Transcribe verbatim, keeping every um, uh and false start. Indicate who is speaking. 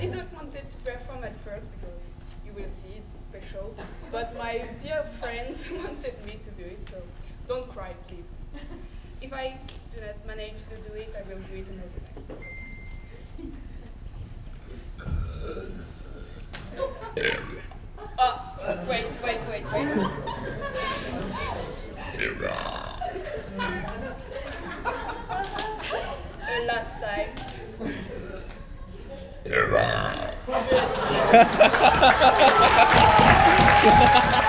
Speaker 1: didn't want to perform at first because you will see it's special. But my dear friends wanted me to do it, so don't cry, please. If I do not manage to do it, I will do it another time. Oh, wait, wait, wait, wait. Uh, last time. Yes.